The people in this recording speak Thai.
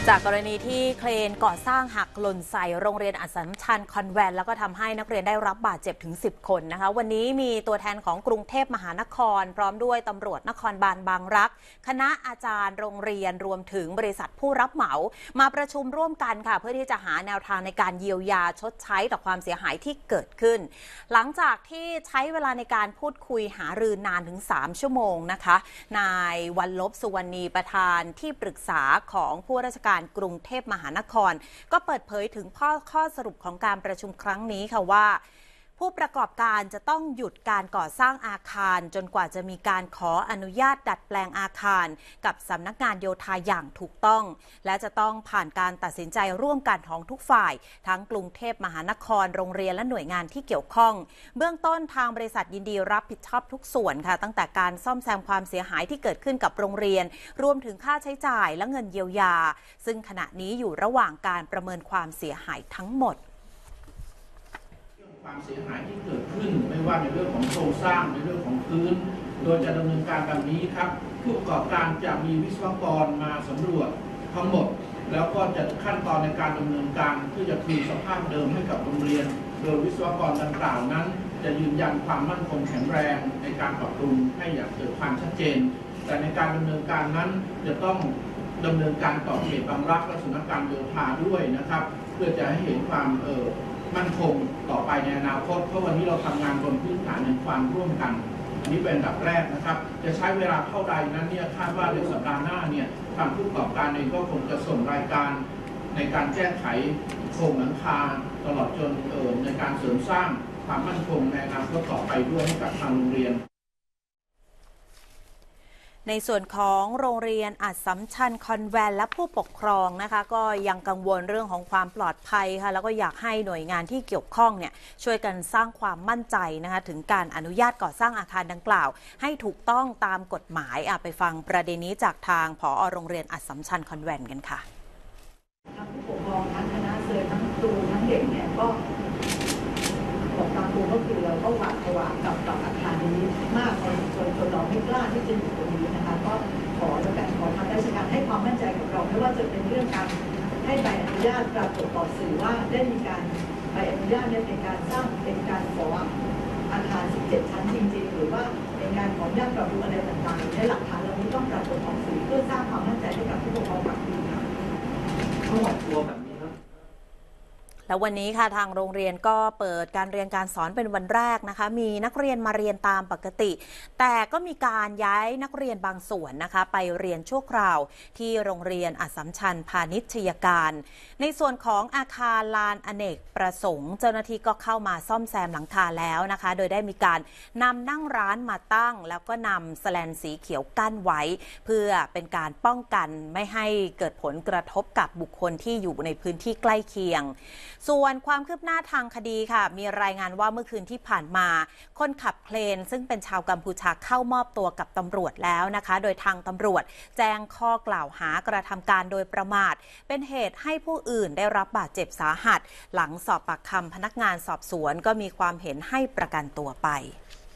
จากกรณีที่เครนก่อสร้างหักหล่นใส่โรงเรียนอัสสัมชัญคอนแวนต์แล้วก็ทำให้นักเรียนได้รับบาดเจ็บถึง10 คนนะคะวันนี้มีตัวแทนของกรุงเทพมหานครพร้อมด้วยตำรวจนครบาลบางรักคณะอาจารย์โรงเรียนรวมถึงบริษัทผู้รับเหมามาประชุมร่วมกันค่ะเพื่อที่จะหาแนวทางในการเยียวยาชดใช้ต่อความเสียหายที่เกิดขึ้นหลังจากที่ใช้เวลาในการพูดคุยหารือนานถึง3 ชั่วโมงนะคะนายวัลลบสุวรรณีประธานที่ปรึกษาของผู้ราชการกรุงเทพมหานครก็เปิดเผยถึงข้อสรุปของการประชุมครั้งนี้ค่ะว่าผู้ประกอบการจะต้องหยุดการก่อสร้างอาคารจนกว่าจะมีการขออนุญาตดัดแปลงอาคารกับสำนักงานโยธาอย่างถูกต้องและจะต้องผ่านการตัดสินใจร่วมกันของทุกฝ่ายทั้งกรุงเทพมหานครโรงเรียนและหน่วยงานที่เกี่ยวข้องเบื้องต้นทางบริษัทยินดีรับผิดชอบทุกส่วนค่ะตั้งแต่การซ่อมแซมความเสียหายที่เกิดขึ้นกับโรงเรียนรวมถึงค่าใช้จ่ายและเงินเยียวยาซึ่งขณะนี้อยู่ระหว่างการประเมินความเสียหายทั้งหมดความเสียหายที่เกิดขึ้นไม่ว่าในเรื่องของโครงสร้างในเรื่องของพื้นโดยจะดำเนินการแบบนี้ครับผู้ประกอบการจะมีวิศวกรมาสำรวจทั้งหมดแล้วก็จะขั้นตอนในการดำเนินการเพื่อจะคืนสภาพเดิมให้กับโรงเรียนโดยวิศวกรดังกล่าวนั้นจะยืนยันความมั่นคงแข็งแรงในการปรับปรุงให้อย่างเกิดความชัดเจนแต่ในการดำเนินการนั้นจะต้องดำเนินการต่อเขตบางรักและสำนักงานโยธาด้วยนะครับเพื่อจะให้เห็นความมั่นคงต่อไปในอนาคตเพราะวันนี้เราทำงานบนพื้นฐานในความร่วมกันอันนี้เป็นอันดับแรกนะครับจะใช้เวลาเท่าใดนั้นเนี่ยคาดว่าในสัปดาห์หน้าเนี่ยทางผู้ประกอบการเองก็คงจะส่งรายการในการแก้ไขโครงหลังคาตลอดจนในการเสริมสร้างความมั่นคงในอนาคตต่อไปด้วยให้กับทางโรงเรียนในส่วนของโรงเรียนอัสสัมชัญคอนแวนต์และผู้ปกครองนะคะก็ยังกังวลเรื่องของความปลอดภัยค่ะแล้วก็อยากให้หน่วยงานที่เกี่ยวข้องเนี่ยช่วยกันสร้างความมั่นใจนะคะถึงการอนุญาตก่อสร้างอาคารดังกล่าวให้ถูกต้องตามกฎหมายไปฟังประเด็นนี้จากทางผอ.โรงเรียนอัสสัมชัญคอนแวนต์กันค่ะทั้งผู้ปกครองทั้งคณะเซอร์ทั้งครูทั้งเด็กเนี่ยก็บอกตามครูก็คือเราก็หวาดผวากับอาคารนี้มากจนเราไม่กล้าที่จะอยู่ตรงนี้นะคะก็ขอแล้วกันขอทางราชการให้ความมั่นใจกับเราไม่ว่าจะเป็นเรื่องการให้ใบอนุญาตปรากฏต่อสื่อว่าได้มีการใบอนุญาตเนี่ยเป็นการสร้างเป็นการขออาคาร17 ชั้นจริงๆหรือว่าเป็นการขออนุญาตปรับปรุงอะไรต่างๆในหลักฐานเหล่านี้ต้องปรากฏต่อสื่อเพื่อสร้างความมั่นใจให้กับผู้ปกครองกับครูค่ะทั้งหมดตัวแบบแล้ววันนี้ค่ะทางโรงเรียนก็เปิดการเรียนการสอนเป็นวันแรกนะคะมีนักเรียนมาเรียนตามปกติแต่ก็มีการย้ายนักเรียนบางส่วนนะคะไปเรียนชั่วคราวที่โรงเรียนอัสสัมชัญพาณิชยการในส่วนของอาคารลานอเนกประสงค์เจ้าหน้าที่ก็เข้ามาซ่อมแซมหลังคาแล้วนะคะโดยได้มีการนำนั่งร้านมาตั้งแล้วก็นำแสแลนสีเขียวกั้นไว้เพื่อเป็นการป้องกันไม่ให้เกิดผลกระทบกับบุคคลที่อยู่ในพื้นที่ใกล้เคียงส่วนความคืบหน้าทางคดีค่ะมีรายงานว่าเมื่อคืนที่ผ่านมาคนขับเครนซึ่งเป็นชาวกัมพูชาเข้ามอบตัวกับตำรวจแล้วนะคะโดยทางตำรวจแจ้งข้อกล่าวหากระทำการโดยประมาทเป็นเหตุให้ผู้อื่นได้รับบาดเจ็บสาหัสหลังสอบปากคำพนักงานสอบสวนก็มีความเห็นให้ประกันตัวไป